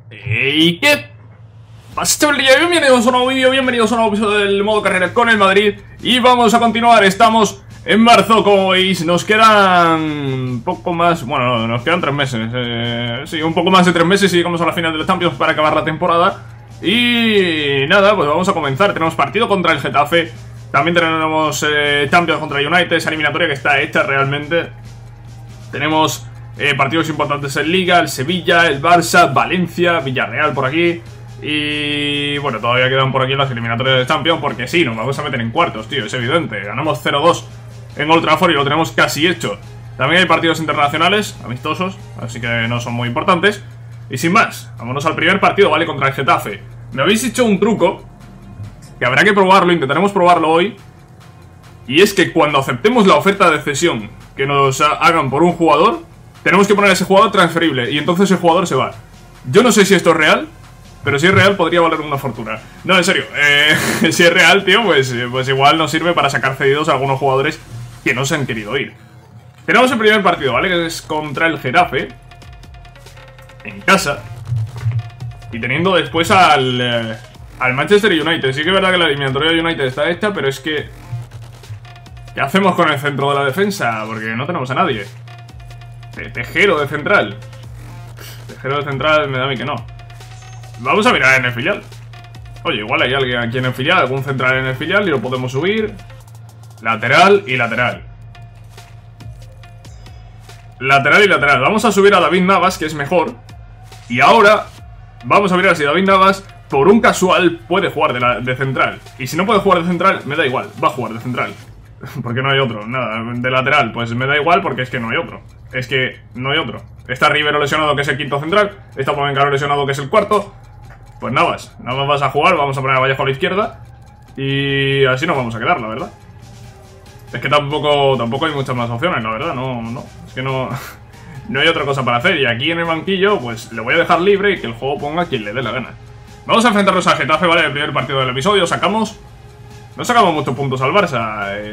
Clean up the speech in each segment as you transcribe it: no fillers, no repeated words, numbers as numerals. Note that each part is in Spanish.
¿Y qué pasa, chavalería? Bienvenidos a un nuevo vídeo, bienvenidos a un nuevo episodio del modo carrera con el Madrid. Y vamos a continuar, estamos en marzo, como veis. Nos quedan un poco más, bueno, nos quedan 3 meses. Sí, un poco más de 3 meses y llegamos a la final de los Champions para acabar la temporada. Y nada, pues vamos a comenzar. Tenemos partido contra el Getafe. También tenemos Champions contra United, esa eliminatoria que está hecha realmente. Tenemos partidos importantes en Liga, el Sevilla, el Barça, Valencia, Villarreal por aquí. Y bueno, todavía quedan por aquí las eliminatorias de Champions, porque sí, nos vamos a meter en cuartos, tío, es evidente. Ganamos 0-2 en Old Trafford y lo tenemos casi hecho. También hay partidos internacionales, amistosos, así que no son muy importantes. Y sin más, vámonos al primer partido, ¿vale? Contra el Getafe. Me habéis hecho un truco que habrá que probarlo, intentaremos probarlo hoy. Y es que cuando aceptemos la oferta de cesión que nos hagan por un jugador, tenemos que poner a ese jugador transferible y entonces el jugador se va. Yo no sé si esto es real, pero si es real podría valer una fortuna. No, en serio, si es real, tío, pues igual nos sirve para sacar cedidos a algunos jugadores que no se han querido ir. Tenemos el primer partido, ¿vale? Que es contra el Getafe, en casa. Y teniendo después al Manchester United. Sí que es verdad que la eliminatoria de United está hecha, pero es que... ¿qué hacemos con el centro de la defensa? Porque no tenemos a nadie. Tejero de central. Tejero de central me da a mí que no. Vamos a mirar en el filial. Oye, igual hay alguien aquí en el filial, algún central en el filial y lo podemos subir. Lateral y lateral. Lateral y lateral. Vamos a subir a David Navas, que es mejor. Y ahora vamos a mirar si David Navas, por un casual, puede jugar de central. Y si no puede jugar de central, me da igual, va a jugar de central. Porque no hay otro, nada, de lateral, pues me da igual porque es que no hay otro. Es que no hay otro. Está Rivero lesionado, que es el quinto central. Está Pomencano lesionado, que es el cuarto. Pues Navas vas a jugar, vamos a poner a Vallejo a la izquierda. Y así nos vamos a quedar, la verdad. Es que tampoco hay muchas más opciones, la verdad, no. Es que no hay otra cosa para hacer. Y aquí en el banquillo, pues le voy a dejar libre y que el juego ponga a quien le dé la gana. Vamos a enfrentarnos al Getafe, ¿vale? El primer partido del episodio, no sacamos muchos puntos al Barça,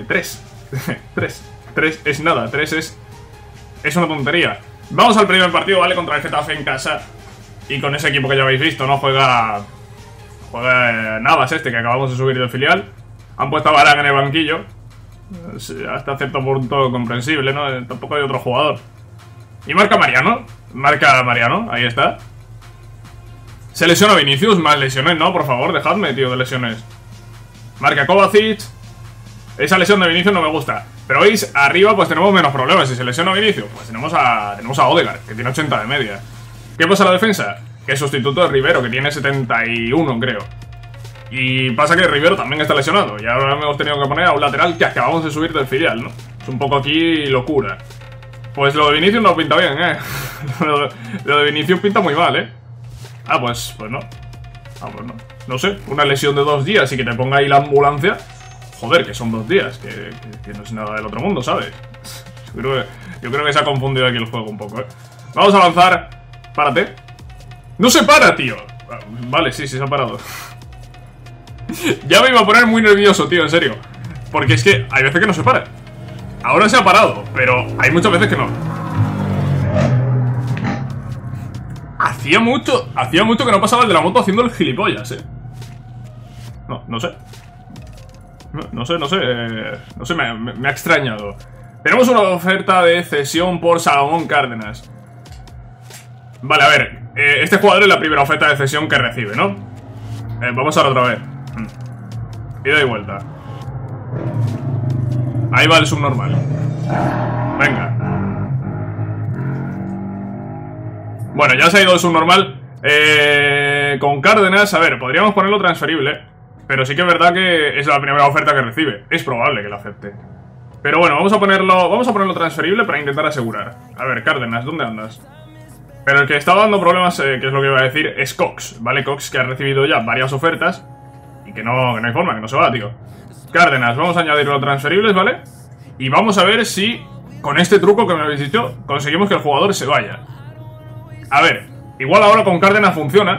3 es nada, 3 es una tontería. Vamos al primer partido, ¿vale? Contra el Getafe en casa. Y con ese equipo que ya habéis visto, ¿no? Juega Navas que acabamos de subir del filial. Han puesto a Varane en el banquillo. Hasta cierto punto comprensible, ¿no? Tampoco hay otro jugador. Y marca Mariano, ahí está. Se lesiona Vinicius, más lesiones, ¿no? Por favor, dejadme, tío, de lesiones. Marca Kovacic. Esa lesión de Vinicius no me gusta. Pero veis, arriba pues tenemos menos problemas. Si se lesiona Vinicius, pues tenemos a Odegaard, que tiene 80 de media. ¿Qué pasa a la defensa? Que es sustituto de Rivero, que tiene 71, creo. Y pasa que Rivero también está lesionado. Y ahora hemos tenido que poner a un lateral que acabamos de subir del filial, ¿no? Es un poco aquí locura. Pues lo de Vinicius no pinta bien, Lo de Vinicius pinta muy mal, pues no. Pues no. No sé, una lesión de 2 días y que te ponga ahí la ambulancia. Joder, que son 2 días, que no es nada del otro mundo, ¿sabes? Yo creo que se ha confundido aquí el juego un poco, Vamos a avanzar. Párate. ¡No se para, tío! Vale, sí, se ha parado. Ya me iba a poner muy nervioso, tío, en serio. Porque es que hay veces que no se para. Ahora se ha parado, pero hay muchas veces que no. Hacía mucho que no pasaba el de la moto haciendo el gilipollas, No sé. No sé, me ha extrañado. Tenemos una oferta de cesión por Salomón Cárdenas. Vale, a ver, este jugador es la primera oferta de cesión que recibe, ¿no? Vamos a ver otra vez. Ida y vuelta. Ahí va el subnormal. Venga. Bueno, ya se ha ido el subnormal. Con Cárdenas, a ver, podríamos ponerlo transferible. Pero sí que es verdad que es la primera oferta que recibe. Es probable que la acepte. Pero bueno, vamos a ponerlo transferible para intentar asegurar. A ver, Cárdenas, ¿dónde andas? Pero el que está dando problemas, que es lo que iba a decir, es Cox, ¿vale? Cox, que ha recibido ya varias ofertas y que no hay forma, que no se va, tío. Cárdenas, vamos a añadirlo a transferibles, ¿vale? Y vamos a ver si, con este truco que me habéis dicho, conseguimos que el jugador se vaya. A ver, igual ahora con Cárdenas funciona,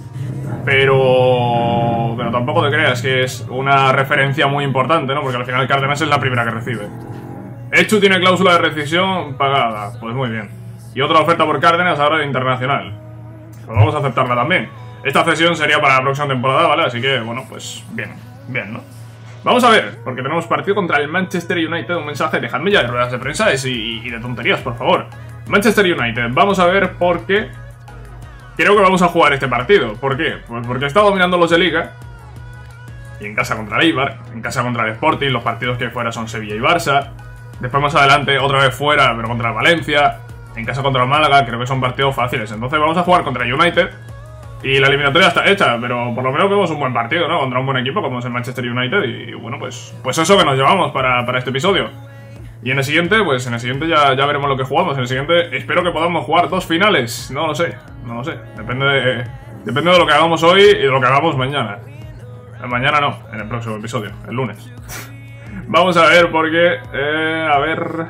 pero tampoco te creas que es una referencia muy importante, ¿no? Porque al final Cárdenas es la primera que recibe. Echu tiene cláusula de rescisión pagada. Pues muy bien. Y otra oferta por Cárdenas ahora de internacional. pues vamos a aceptarla también. Esta cesión sería para la próxima temporada, ¿vale? Así que, bueno, pues bien, bien, ¿no? Vamos a ver, porque tenemos partido contra el Manchester United. Un mensaje, dejadme ya de ruedas de prensa y de tonterías, por favor. Manchester United, vamos a ver por qué creo que vamos a jugar este partido. ¿Por qué? Pues porque he estado dominando los de Liga. Y en casa contra el Eibar, en casa contra el Sporting, los partidos que hay fuera son Sevilla y Barça. Después más adelante, otra vez fuera, pero contra el Valencia. En casa contra el Málaga, creo que son partidos fáciles. Entonces vamos a jugar contra el United. Y la eliminatoria está hecha, pero por lo menos vemos un buen partido, ¿no? Contra un buen equipo como es el Manchester United. Y bueno, pues eso que nos llevamos para este episodio. Y en el siguiente, pues en el siguiente ya veremos lo que jugamos. En el siguiente espero que podamos jugar 2 finales. No lo sé, no lo sé. Depende de lo que hagamos hoy y de lo que hagamos mañana. Mañana no, en el próximo episodio, el lunes. Vamos a ver porque... a ver...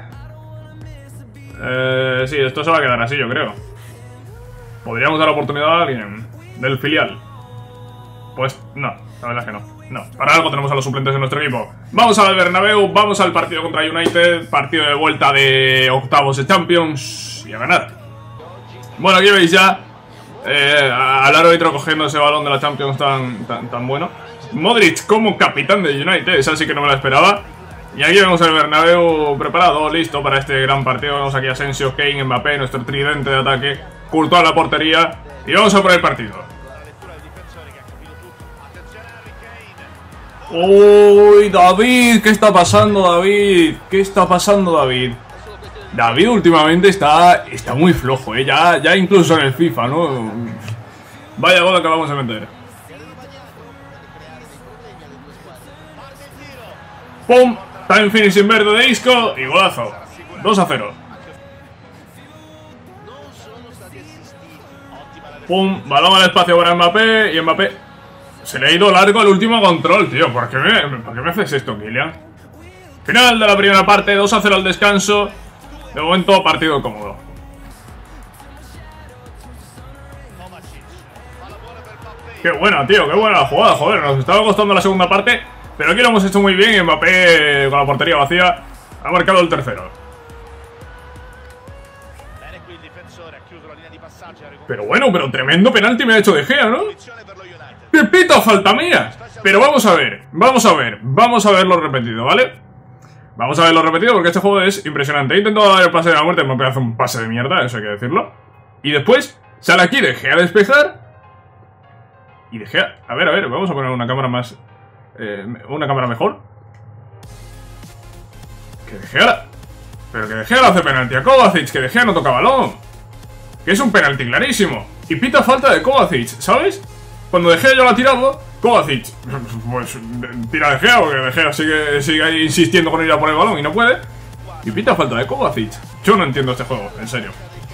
sí, esto se va a quedar así, yo creo. Podríamos dar oportunidad a alguien del filial. Pues no, la verdad es que no. No, para algo tenemos a los suplentes de nuestro equipo. Vamos al Bernabéu, vamos al partido contra United. Partido de vuelta de octavos de Champions. Y a ganar. Bueno, aquí veis ya al árbitro cogiendo ese balón de la Champions tan bueno. Modric como capitán de United, esa sí que no me la esperaba. Y aquí vemos el Bernabéu preparado, listo para este gran partido. Vemos aquí a Asensio, Kane, Mbappé, nuestro tridente de ataque. Courtois a la portería. Y vamos a por el partido. ¡Uy, David! ¿Qué está pasando, David? ¿Qué está pasando, David? David últimamente está muy flojo, ¿eh? Ya incluso en el FIFA, ¿no? Vaya gol que vamos a meter. ¡Pum! Time finishing verde de Isco y golazo. 2-0. ¡Pum! Balón al espacio para Mbappé y Mbappé se le ha ido largo el último control, tío. ¿Por qué me haces esto, Kylian? Final de la primera parte, 2-0 al descanso. De momento, partido cómodo. Qué buena, tío, qué buena la jugada, joder. Nos estaba costando la segunda parte, pero aquí lo hemos hecho muy bien y Mbappé, con la portería vacía, ha marcado el tercero. Pero bueno, pero tremendo penalti me ha hecho De Gea, ¿no? ¡Qué pita falta mía! Pero vamos a verlo repetido, ¿vale? Vamos a verlo repetido porque este juego es impresionante. He intentado dar el pase de la muerte, me hace un pase de mierda, eso hay que decirlo. Y después sale aquí De Gea a despejar. Y De Gea, a ver, vamos a poner una cámara más... una cámara mejor. Que De Gea... Pero que De Gea le hace penalti a Kovacic, que De Gea no toca balón. Que es un penalti clarísimo. Y pita falta de Kovacic, ¿sabes? Cuando De Gea yo la ha tirado, Kovacic pues tira De Gea, porque De Gea sigue ahí insistiendo con ir a por el balón y no puede. Y pita falta de Kovacic. Yo no entiendo este juego, en serio.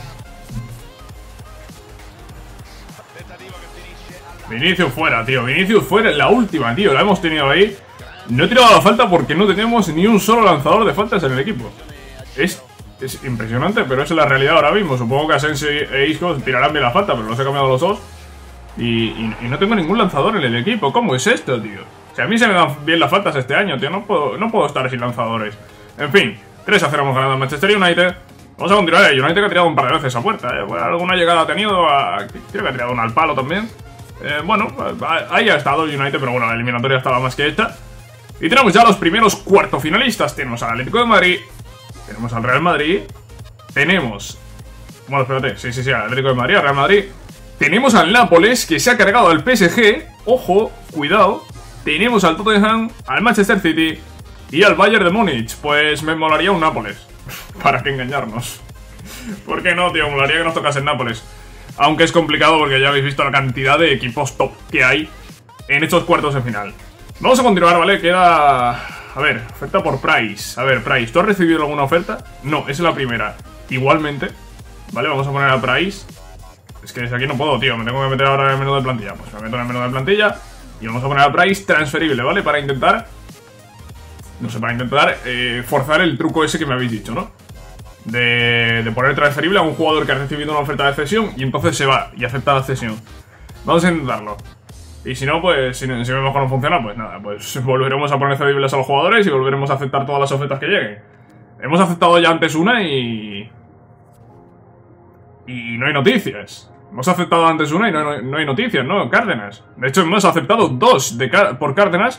Vinicius fuera, tío. Vinicius fuera en la última, tío. La hemos tenido ahí. No he tirado la falta porque no tenemos ni un solo lanzador de faltas en el equipo. Es impresionante, pero es la realidad ahora mismo. Supongo que Asensio e Isco tirarán bien la falta, pero los he cambiado los dos. Y no tengo ningún lanzador en el equipo. ¿Cómo es esto, tío? Si a mí se me dan bien las faltas este año, tío. No puedo estar sin lanzadores. En fin, 3-0 hemos ganado al Manchester United. Vamos a continuar. El United que ha tirado un par de veces a puerta. Bueno, alguna llegada ha tenido. Creo que ha tirado una al palo también. Bueno, ahí ha estado el United, pero bueno, la eliminatoria estaba más que hecha. Y tenemos ya los primeros cuartofinalistas. Tenemos al Atlético de Madrid. Tenemos al Real Madrid. Tenemos... Bueno, espérate. Sí, al Atlético de Madrid, al Real Madrid. Tenemos al Nápoles, que se ha cargado al PSG. Ojo, cuidado. Tenemos al Tottenham, al Manchester City y al Bayern de Múnich. Pues me molaría un Nápoles. ¿Para qué engañarnos? ¿Por qué no, tío? Me molaría que nos tocase el Nápoles. Aunque es complicado porque ya habéis visto la cantidad de equipos top que hay en estos cuartos de final. Vamos a continuar, ¿vale? Queda... A ver, oferta por Price. A ver, Price, ¿tú has recibido alguna oferta? No, es la primera. Igualmente. Vale, vamos a poner a Price. Es que desde aquí no puedo, tío. Me tengo que meter ahora en el menú de plantilla. Pues me meto en el menú de plantilla. Y vamos a poner a Price transferible, ¿vale? Para intentar... No sé, para intentar forzar el truco ese que me habéis dicho, ¿no? De poner transferible a un jugador que ha recibido una oferta de cesión y entonces se va y acepta la cesión. Vamos a intentarlo. Y si no, pues si vemos que no funciona, pues nada, pues volveremos a poner cedibles a los jugadores y volveremos a aceptar todas las ofertas que lleguen. Hemos aceptado ya antes una y no hay noticias. Hemos aceptado antes una y no hay noticias, ¿no? Cárdenas. De hecho, hemos aceptado 2 por Cárdenas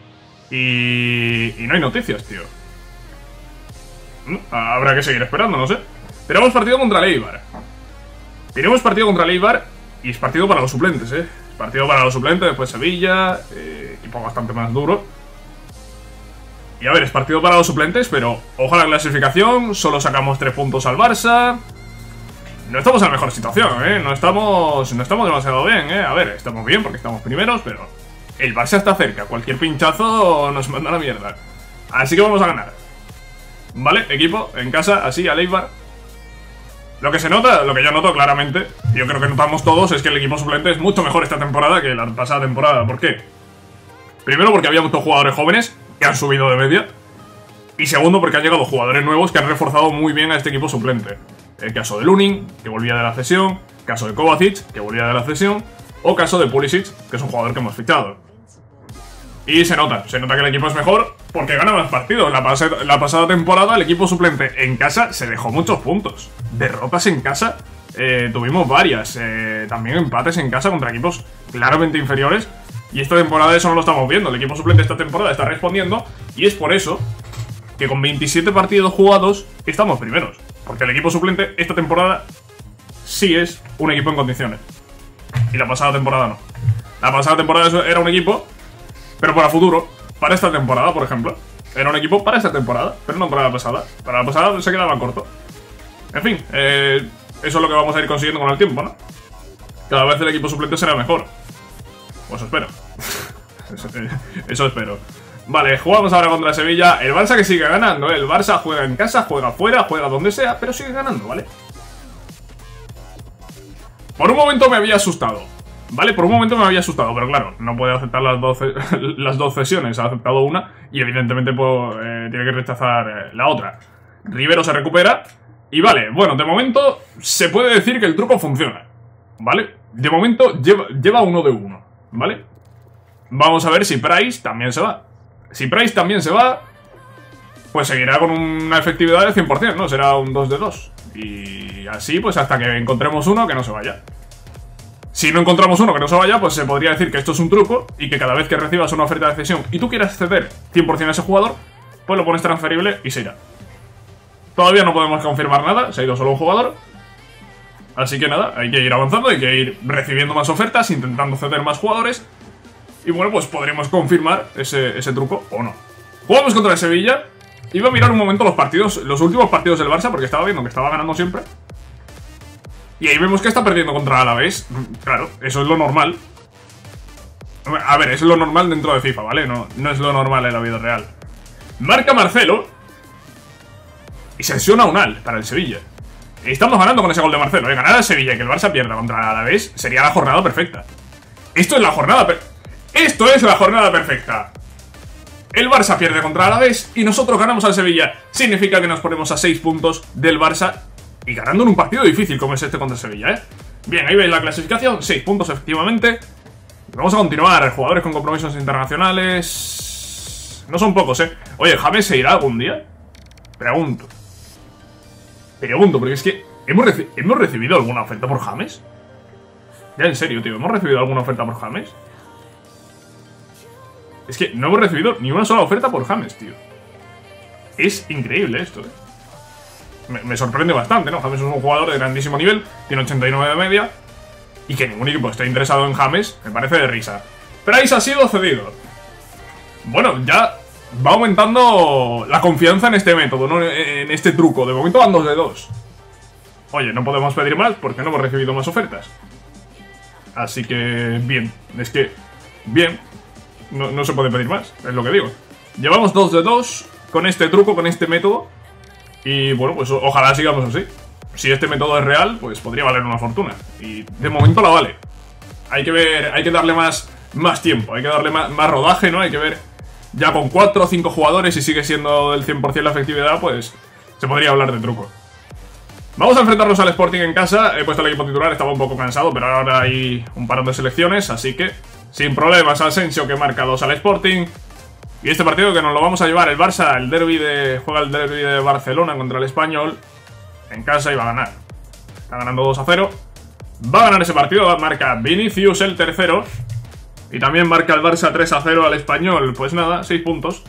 y no hay noticias, tío. Habrá que seguir esperando, no sé. Tenemos partido contra el Eibar. Tenemos partido contra el Eibar y es partido para los suplentes, ¿eh? Es partido para los suplentes, después Sevilla, equipo bastante más duro. Y a ver, es partido para los suplentes, pero ojo a la clasificación, solo sacamos 3 puntos al Barça. No estamos en la mejor situación, no estamos demasiado bien, A ver, estamos bien porque estamos primeros, pero el Barça está cerca, cualquier pinchazo nos manda a la mierda. Así que vamos a ganar. Vale, equipo, en casa, así, al Eibar. Lo que se nota, lo que yo noto claramente, yo creo que notamos todos, es que el equipo suplente es mucho mejor esta temporada que la pasada temporada. ¿Por qué? Primero porque había muchos jugadores jóvenes que han subido de media. Y segundo porque han llegado jugadores nuevos que han reforzado muy bien a este equipo suplente. El caso de Lunin, que volvía de la cesión, caso de Kovacic, que volvía de la cesión, o caso de Pulisic, que es un jugador que hemos fichado. Y se nota que el equipo es mejor porque gana más partidos. La pasada temporada el equipo suplente en casa se dejó muchos puntos. Derrotas en casa tuvimos varias, también empates en casa contra equipos claramente inferiores. Y esta temporada eso no lo estamos viendo. El equipo suplente esta temporada está respondiendo y es por eso que con 27 partidos jugados estamos primeros. Porque el equipo suplente esta temporada sí es un equipo en condiciones. Y la pasada temporada no. La pasada temporada era un equipo, pero para futuro, para esta temporada, por ejemplo. Era un equipo para esta temporada, pero no para la pasada. Para la pasada se quedaba corto. En fin, eso es lo que vamos a ir consiguiendo con el tiempo, ¿no? Cada vez el equipo suplente será mejor. Pues espero. Eso espero. Vale, jugamos ahora contra Sevilla. El Barça que sigue ganando, ¿eh? El Barça juega en casa, juega fuera, juega donde sea, pero sigue ganando, ¿vale? Por un momento me había asustado, ¿vale? Por un momento me había asustado, pero claro, no puede aceptar las 2 cesiones. Ha aceptado una y evidentemente tiene que rechazar la otra. Rivero se recupera y vale, bueno, de momento se puede decir que el truco funciona, ¿vale? De momento lleva 1 de 1, ¿vale? Vamos a ver si Price también se va. Si Price también se va, pues seguirá con una efectividad del 100%, ¿no? Será un 2 de 2. Y así, pues hasta que encontremos uno que no se vaya. Si no encontramos uno que no se vaya, pues se podría decir que esto es un truco y que cada vez que recibas una oferta de cesión y tú quieras ceder 100% a ese jugador, pues lo pones transferible y se irá. Todavía no podemos confirmar nada, se ha ido solo un jugador. Así que nada, hay que ir avanzando, hay que ir recibiendo más ofertas, intentando ceder más jugadores. Y bueno, pues podremos confirmar ese truco o no. Jugamos contra el Sevilla. Iba a mirar un momento los últimos partidos del Barça, porque estaba viendo que estaba ganando siempre. Y ahí vemos que está perdiendo contra Alavés. Claro, eso es lo normal. A ver, eso es lo normal dentro de FIFA, ¿vale? No es lo normal en la vida real. Marca Marcelo y sanciona Unal para el Sevilla. Estamos ganando con ese gol de Marcelo, ¿eh? Ganar al Sevilla y que el Barça pierda contra el Alavés sería la jornada perfecta. Esto es la jornada perfecta. El Barça pierde contra el Alavés y nosotros ganamos al Sevilla. Significa que nos ponemos a 6 puntos del Barça y ganando en un partido difícil como es este contra el Sevilla, ¿eh? Bien, ahí veis la clasificación, 6 puntos efectivamente. Vamos a continuar, jugadores con compromisos internacionales. No son pocos, ¿eh? Oye, ¿James se irá algún día? Pregunto, porque es que ¿hemos recibido alguna oferta por James? Ya en serio, tío, ¿hemos recibido alguna oferta por James? Es que no hemos recibido ni una sola oferta por James, tío. Es increíble esto, ¿eh? Me sorprende bastante, ¿no? James es un jugador de grandísimo nivel, tiene 89 de media. Y que ningún equipo esté interesado en James, me parece de risa. Price ha sido cedido. Bueno, ya va aumentando la confianza en este método, ¿no? En este truco. De momento van 2 de 2. Oye, no podemos pedir más porque no hemos recibido más ofertas. Así que, bien. Es que, bien. No se puede pedir más, es lo que digo. Llevamos 2 de 2 con este truco, con este método. Y bueno, pues ojalá sigamos así. Si este método es real, pues podría valer una fortuna. Y de momento la vale. Hay que ver, hay que darle más tiempo, hay que darle más rodaje, ¿no? Hay que ver ya con 4 o 5 jugadores y sigue siendo del 100% la efectividad, pues se podría hablar de truco. Vamos a enfrentarnos al Sporting en casa. He puesto el equipo titular, estaba un poco cansado, pero ahora hay un parón de selecciones, así que sin problemas. Asensio que marca 2 al Sporting. Y este partido que nos lo vamos a llevar el Barça, juega el derbi de Barcelona contra el Español. En casa y va a ganar. Está ganando 2-0. Va a ganar ese partido, marca Vinicius el tercero. Y también marca el Barça 3-0 al Español. Pues nada, 6 puntos.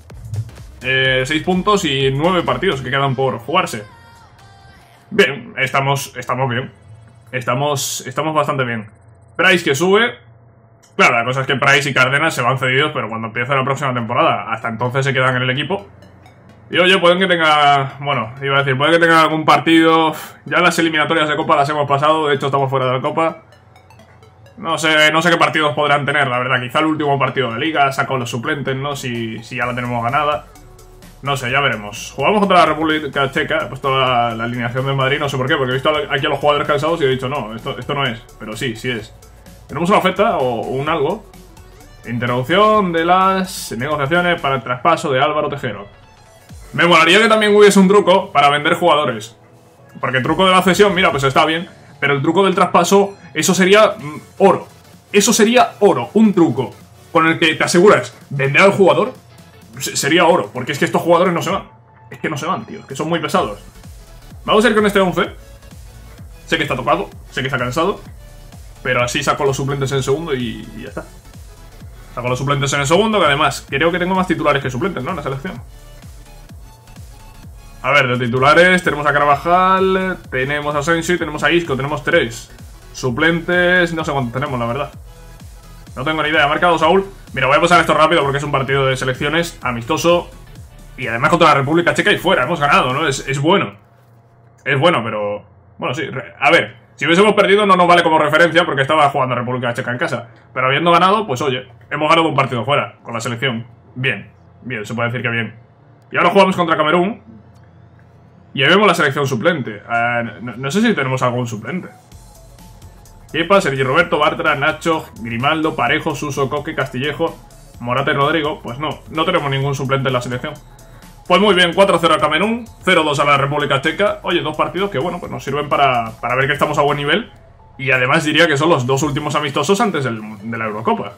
6 puntos y 9 partidos que quedan por jugarse. Bien, estamos bien. Estamos bastante bien. Price que sube. Claro, la cosa es que Price y Cárdenas se van cedidos, pero cuando empiece la próxima temporada, hasta entonces se quedan en el equipo. Y oye, pueden que tenga... Bueno, iba a decir, puede que tenga algún partido... Ya las eliminatorias de Copa las hemos pasado, de hecho estamos fuera de la Copa. No sé qué partidos podrán tener, la verdad. Quizá el último partido de Liga, saco los suplentes, ¿no? Si ya la tenemos ganada. No sé, ya veremos. Jugamos contra la República Checa, he puesto la alineación del Madrid, no sé por qué, porque he visto aquí a los jugadores cansados y he dicho, no, esto no es. Pero sí es. Tenemos una oferta o un algo. Interrupción de las negociaciones para el traspaso de Álvaro Tejero. Me molaría que también hubiese un truco para vender jugadores. Porque el truco de la cesión, mira, pues está bien. Pero el truco del traspaso, eso sería oro. Eso sería oro, un truco con el que te aseguras vender al jugador. Sería oro, porque es que estos jugadores no se van. Es que no se van, tío, es que son muy pesados. Vamos a ir con este 11. Sé que está tocado, sé que está cansado, pero así saco los suplentes en el segundo y ya está. Saco los suplentes en el segundo, que además creo que tengo más titulares que suplentes, ¿no? En la selección. A ver, de titulares tenemos a Carvajal, tenemos a Asensio y tenemos a Isco, tenemos 3. Suplentes, no sé cuántos tenemos, la verdad. No tengo ni idea, ha marcado Saúl. Mira, voy a pasar esto rápido porque es un partido de selecciones amistoso. Y además contra la República Checa y fuera, hemos ganado, ¿no? Es bueno. Es bueno, pero... Bueno, sí, a ver, si hubiésemos perdido no nos vale como referencia porque estaba jugando República Checa en casa. Pero habiendo ganado, pues oye, hemos ganado un partido fuera con la selección. Bien, se puede decir que bien. Y ahora jugamos contra Camerún. Y ahí vemos la selección suplente. No sé si tenemos algún suplente. Kepa, Sergi Roberto, Bartra, Nacho, Grimaldo, Parejo, Suso, Coque, Castillejo, Morata y Rodrigo. Pues no tenemos ningún suplente en la selección. Pues muy bien, 4-0 a Camerún, 0-2 a la República Checa. Oye, 2 partidos que bueno, pues nos sirven para ver que estamos a buen nivel. Y además diría que son los 2 últimos amistosos antes de la Eurocopa.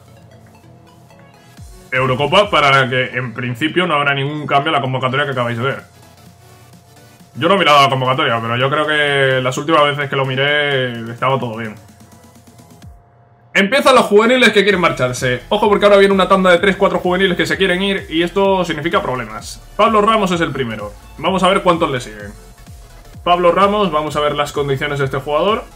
Eurocopa para la que en principio no habrá ningún cambio en la convocatoria que acabáis de ver. Yo no he mirado la convocatoria, pero yo creo que las últimas veces que lo miré estaba todo bien. Empiezan los juveniles que quieren marcharse. Ojo porque ahora viene una tanda de 3-4 juveniles que se quieren ir y esto significa problemas. Pablo Ramos es el primero. Vamos a ver cuántos le siguen. Pablo Ramos, vamos a ver las condiciones de este jugador.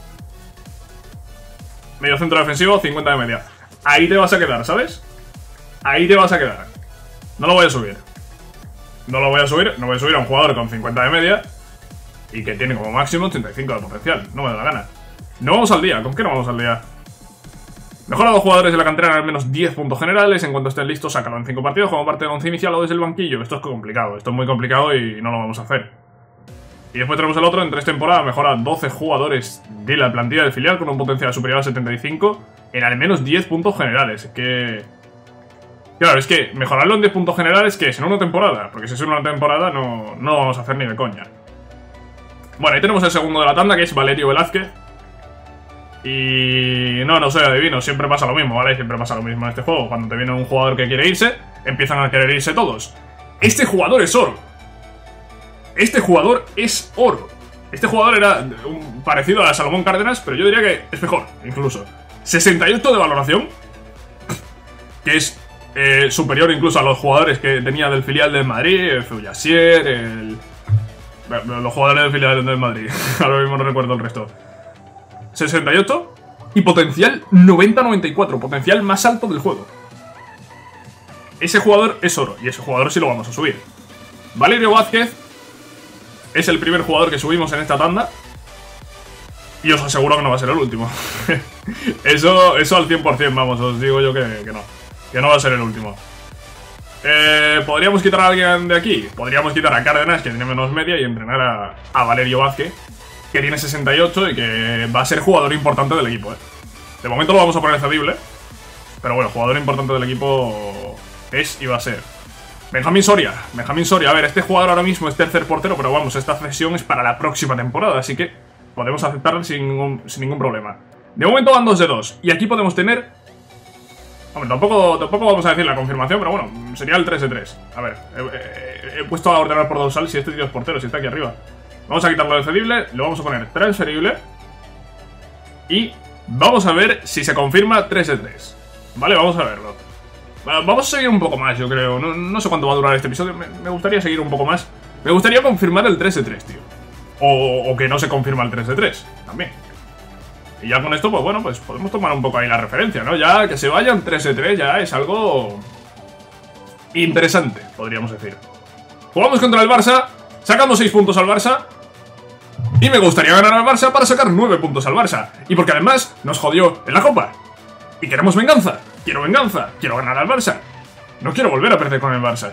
Medio centro defensivo, 50 de media. Ahí te vas a quedar, ¿sabes? Ahí te vas a quedar. No lo voy a subir. No voy a subir a un jugador con 50 de media y que tiene como máximo 85 de potencial. No me da la gana. No vamos al día. ¿Con qué no vamos al día? Mejora a 2 jugadores de la cantera en al menos 10 puntos generales. En cuanto estén listos, sácalo en 5 partidos como parte de 11 inicial o desde el banquillo. Esto es complicado. Esto es muy complicado y no lo vamos a hacer. Y después tenemos el otro. En 3 temporadas mejora a 12 jugadores de la plantilla del filial con un potencial superior a 75 en al menos 10 puntos generales. Claro, es que mejorarlo en 10 puntos generales, ¿qué es? En una temporada. Porque si es en una temporada no lo vamos a hacer ni de coña. Bueno, ahí tenemos el segundo de la tanda, que es Valerio Velázquez. Y no soy adivino, siempre pasa lo mismo, ¿vale? Siempre pasa lo mismo en este juego. Cuando te viene un jugador que quiere irse, empiezan a querer irse todos. Este jugador es oro. Este jugador es oro. Este jugador era parecido a Salomón Cárdenas, pero yo diría que es mejor, incluso. 68 de valoración, que es superior incluso a los jugadores que tenía del filial del Madrid, Fullasier, los jugadores del filial del Madrid. Ahora mismo no recuerdo el resto. 68 y potencial 90-94, potencial más alto del juego. Ese jugador es oro y ese jugador sí lo vamos a subir. Valerio Vázquez es el primer jugador que subimos en esta tanda y os aseguro que no va a ser el último. eso al 100%, vamos, os digo yo que no va a ser el último. ¿Podríamos quitar a alguien de aquí? Podríamos quitar a Cárdenas, que tiene menos media, y entrenar a Valerio Vázquez, que tiene 68 y que va a ser jugador importante del equipo, De momento lo vamos a poner cedible, pero bueno, jugador importante del equipo es y va a ser. Benjamín Soria, a ver, este jugador ahora mismo es tercer portero, pero vamos, esta cesión es para la próxima temporada, así que podemos aceptarlo sin ningún problema. De momento van 2 de 2, y aquí podemos tener... Hombre, tampoco vamos a decir la confirmación, pero bueno, sería el 3 de 3. A ver, he puesto a ordenar por dorsal si este tío es portero, si está aquí arriba. Vamos a quitarlo de cedible, lo vamos a poner transferible. Y vamos a ver si se confirma 3-3. Vale, vamos a verlo. Vamos a seguir un poco más, yo creo. No sé cuánto va a durar este episodio. Me gustaría seguir un poco más. Me gustaría confirmar el 3-3, tío. O que no se confirma el 3-3 también. Y ya con esto, pues bueno, pues podemos tomar un poco ahí la referencia, ¿no? Ya que se vayan 3-3 ya es algo interesante, podríamos decir. Jugamos contra el Barça, sacamos 6 puntos al Barça. Y me gustaría ganar al Barça para sacar 9 puntos al Barça. Y porque además nos jodió en la Copa. Y queremos venganza. Quiero venganza. Quiero ganar al Barça. No quiero volver a perder con el Barça.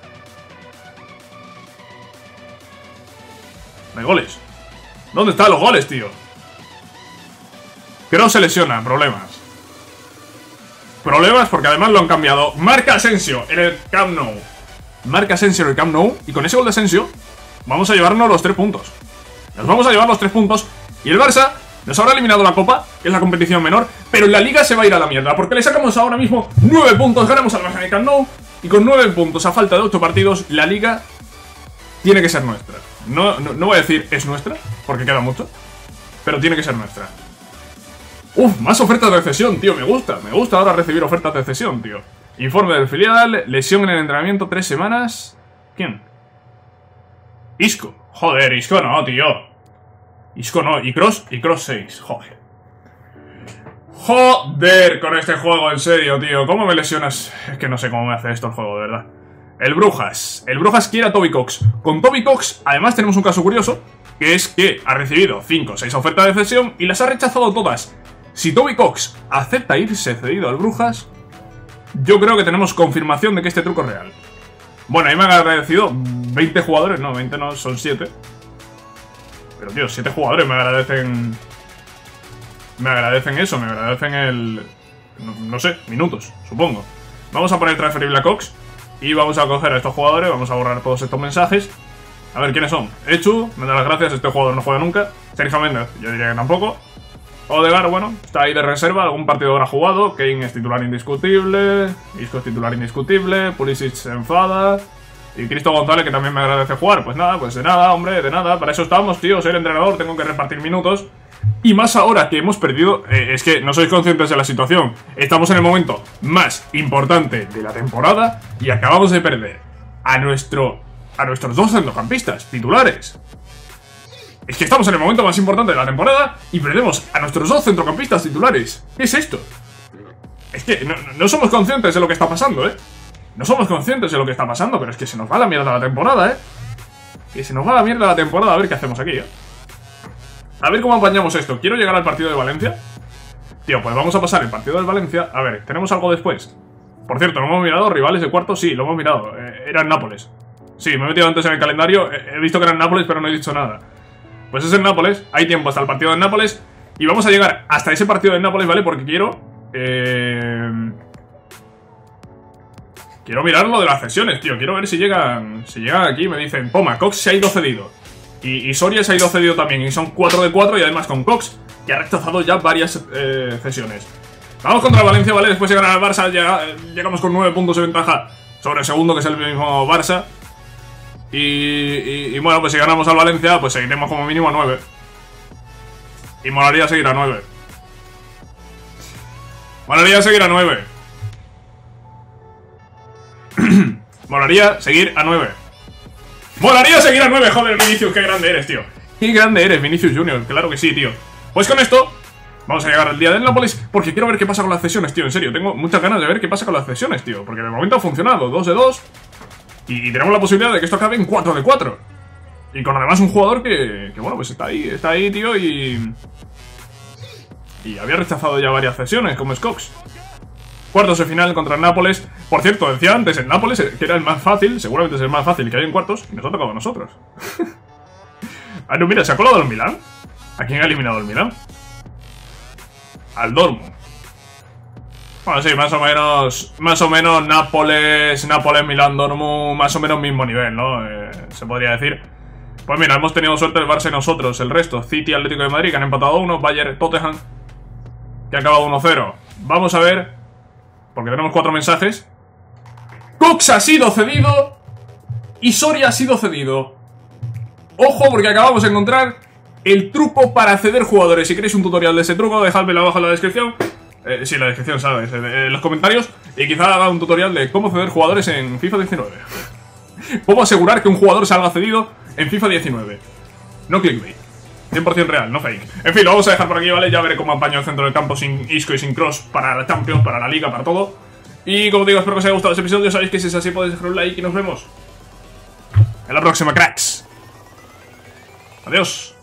No hay goles. ¿Dónde están los goles, tío? Kroos se lesiona. Problemas. Problemas porque además lo han cambiado. Marca Asensio en el Camp Nou. Marca Asensio en el Camp Nou. Y con ese gol de Asensio vamos a llevarnos los 3 puntos. Nos vamos a llevar los 3 puntos. Y el Barça nos habrá eliminado la Copa, que es la competición menor, pero en la Liga se va a ir a la mierda, porque le sacamos ahora mismo 9 puntos, ganamos al Barça en el Camp Nou, y con 9 puntos a falta de 8 partidos, la Liga tiene que ser nuestra. No voy a decir es nuestra, porque queda mucho, pero tiene que ser nuestra. Uf, más ofertas de cesión, tío, me gusta ahora recibir ofertas de cesión, tío. Informe del filial, lesión en el entrenamiento, 3 semanas... ¿Quién? Isco. Joder, Isco no, tío. Isco no, y Kroos 6, joder. Joder, con este juego, en serio, tío. ¿Cómo me lesionas? Es que no sé cómo me hace esto el juego, de verdad. El Brujas quiere a Toby Cox. Con Toby Cox, además tenemos un caso curioso, que es que ha recibido 5 o 6 ofertas de cesión y las ha rechazado todas. Si Toby Cox acepta irse cedido al Brujas, yo creo que tenemos confirmación de que este truco es real. Bueno, ahí me han agradecido 20 jugadores, no, 20 no, son 7. Pero tío, 7 jugadores me agradecen... Me agradecen eso, me agradecen el... No sé, minutos, supongo. Vamos a poner transferible a Cox. Y vamos a coger a estos jugadores, vamos a borrar todos estos mensajes. A ver, ¿quiénes son? Echu, me da las gracias, este jugador no juega nunca. Sergio Méndez, yo diría que tampoco. Odegaard, bueno, está ahí de reserva, algún partido habrá jugado. Kane es titular indiscutible. Isco es titular indiscutible. Pulisic se enfada. Y Cristo González, que también me agradece jugar. Pues nada, hombre, de nada. Para eso estamos, tío, soy el entrenador, tengo que repartir minutos. Y más ahora que hemos perdido, es que no sois conscientes de la situación. Estamos en el momento más importante de la temporada y acabamos de perder a nuestros 2 centrocampistas titulares. Es que estamos en el momento más importante de la temporada y perdemos a nuestros 2 centrocampistas titulares. ¿Qué es esto? Es que no somos conscientes de lo que está pasando, ¿eh? No somos conscientes de lo que está pasando, pero es que se nos va la mierda la temporada, ¿eh? Que se nos va la mierda la temporada, a ver qué hacemos aquí, ¿eh? A ver cómo apañamos esto. Quiero llegar al partido de Valencia. Tío, pues vamos a pasar el partido del Valencia. A ver, ¿tenemos algo después? Por cierto, ¿no hemos mirado rivales de cuarto? Sí, lo hemos mirado. Era en Nápoles. Sí, me he metido antes en el calendario. He visto que era en Nápoles, pero no he dicho nada. Pues es en Nápoles. Hay tiempo hasta el partido de Nápoles. Y vamos a llegar hasta ese partido de Nápoles, ¿vale? Porque quiero... Quiero mirar lo de las cesiones, tío. Quiero ver si llegan aquí y me dicen... Toma, Cox se ha ido cedido. Y Soria se ha ido cedido también. Y son 4 de 4 y además con Cox, que ha rechazado ya varias cesiones. Vamos contra el Valencia, ¿vale? Después de ganar al Barça llegamos con 9 puntos de ventaja sobre el segundo, que es el mismo Barça. Y bueno, pues si ganamos al Valencia, pues seguiremos como mínimo a 9. Y molaría seguir a 9. Molaría seguir a 9. Molaría seguir a 9. ¡Molaría seguir a 9! Joder, Vinicius, qué grande eres, tío. Qué grande eres, Vinicius Junior. Claro que sí, tío. Pues con esto vamos a llegar al día del Nápoles, porque quiero ver qué pasa con las cesiones, tío. En serio, tengo muchas ganas de ver qué pasa con las cesiones, tío. Porque de momento ha funcionado, 2 de 2. Y tenemos la posibilidad de que esto acabe en 4 de 4. Y con además un jugador que bueno, pues está ahí, tío, y había rechazado ya varias cesiones, como es Cox. Cuartos de final contra el Nápoles. Por cierto, decía antes el Nápoles, que era el más fácil, seguramente es el más fácil que hay en cuartos, y nos ha tocado a nosotros. Ah, no, mira, se ha colado el Milán. ¿A quién ha eliminado el Milán? Al Dortmund. Bueno, sí, más o menos Nápoles, Milán, Dortmund, más o menos mismo nivel, ¿no? Se podría decir. Pues mira, hemos tenido suerte el Barça y nosotros. El resto, City, Atlético de Madrid, que han empatado 1, Bayern, Tottenham, que ha acabado 1-0. Vamos a ver, porque tenemos 4 mensajes. Cox ha sido cedido y Soria ha sido cedido. Ojo, porque acabamos de encontrar el truco para acceder jugadores. Si queréis un tutorial de ese truco, dejadmelo abajo en la descripción. Sí, en la descripción, ¿sabes? En los comentarios. Y quizá haga un tutorial de cómo ceder jugadores en FIFA 19. ¿Cómo asegurar que un jugador salga cedido en FIFA 19? No clickbait. 100% real, no fake. En fin, lo vamos a dejar por aquí, ¿vale? Ya veré cómo apaño el centro del campo sin Isco y sin Cross para la Champions, para la Liga, para todo. Y como digo, espero que os haya gustado este episodio. Sabéis que si es así podéis dejar un like y nos vemos en la próxima, cracks. Adiós.